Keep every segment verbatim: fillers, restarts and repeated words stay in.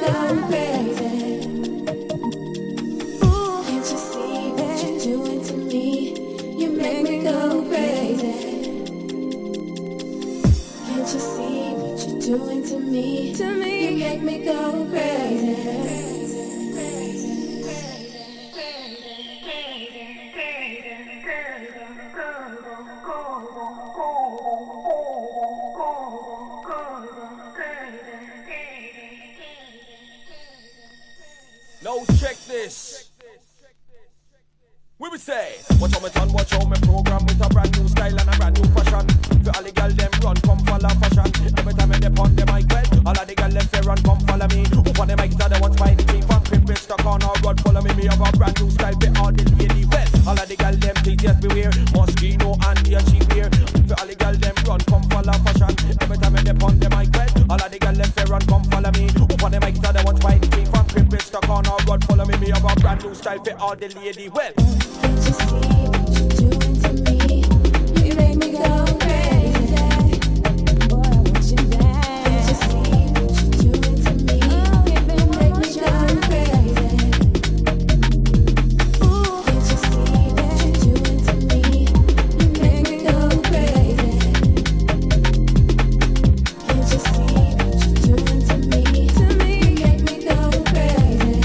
go crazy. Ooh, can't you see what you're doing to me? You make me go crazy. Can't you see what you're doing to me? To me, you make me go crazy. Now check this. We will say, watch how me turn, watch how me program with a brand new style and a brand new fashion. For all the girl them run, come follow fashion. Every time I dip on the mic, well, all of the girl them say run, come follow me. Up on the mic, so they want find the chief and crib stuck on our road, follow me. Me have a brand new style for all the lady. Well, all of the girl them think yes beware, Moschino and the cheap wear. For all the girl them run, come follow fashion. Every time I dip on the mic, well, all of the girl them say run, come follow me. Up on the mic, so they want find the chief and crib stuck on our road, follow me. Me have a brand new style for all the lady. Well. Can't you see what you're doing to me? You make me go crazy. Boy, I want you back. Can't you see what you're doing to me? You make me go crazy. Ooh, can't you see what you're doing to me? You make me go crazy. Can't you see what you're doing to me? To me, you make me go crazy.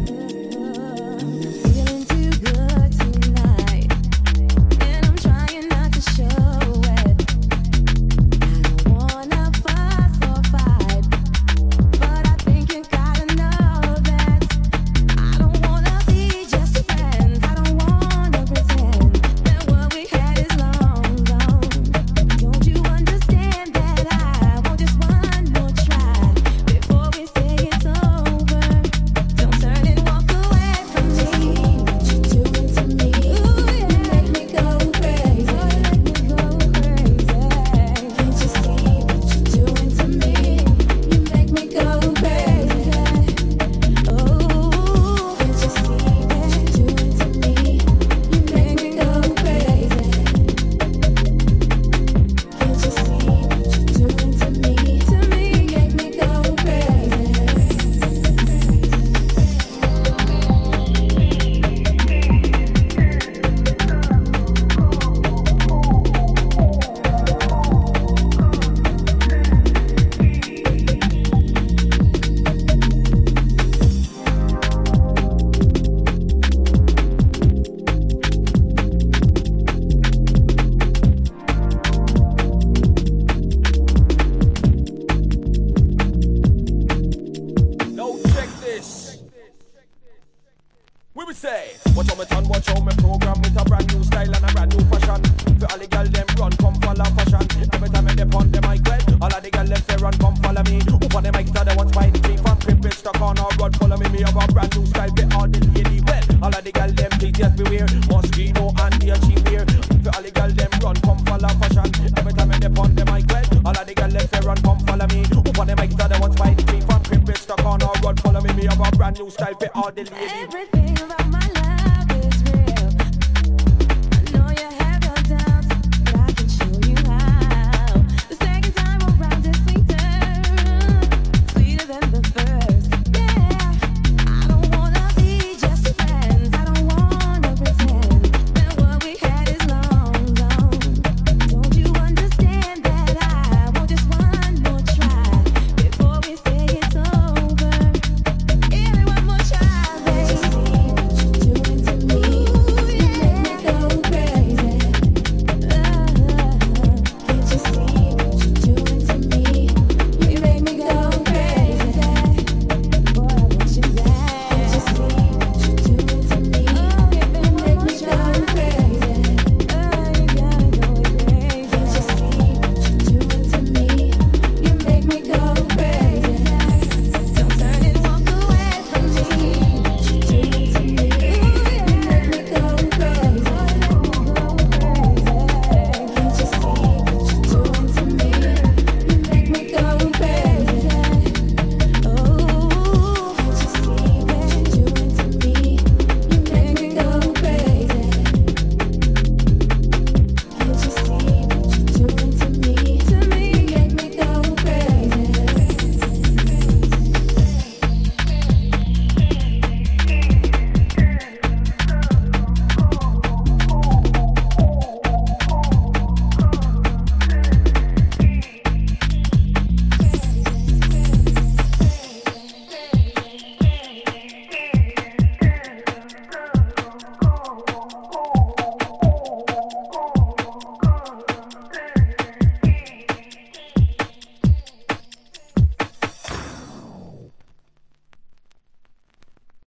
I'm feeling too good tonight, and I'm trying not to show it. I don't wanna fuss or fight, but I think you gotta know that I don't wanna be just friends. I don't wanna pretend that what we had is long gone. Don't you understand that I want just one more try before we say it's over? Don't turn and walk away from me. What you doing to me? Ooh, yeah. You make me go crazy. You make me go crazy. Can't you see what you're doing to me? You make me go crazy. Oh, can't you see what you're doing to me? You make me go crazy. Can't you see what you're doing to me? To me, you make me go crazy. Now check this. We will say, watch how me turn, watch how me program with a brand new style and a brand new fashion. For all the girl them run, come follow fashion. Every time I dip on the mic, well, all of the girl them say run, come follow me. Up on the mic, so they want find the chief and crib stuck on our road, follow me. Me have a brand new style for all the lady. Well, all of the girl them think yes beware, Moschino and the cheap wear. For all the girl them run, come follow fashion. Every time I dip on the mic, well, all of the girl them say run, come follow me. Up on the mic, so they want find the chief and crib stuck on our road, follow me. Me have a brand new style for all the lady. Everything about my life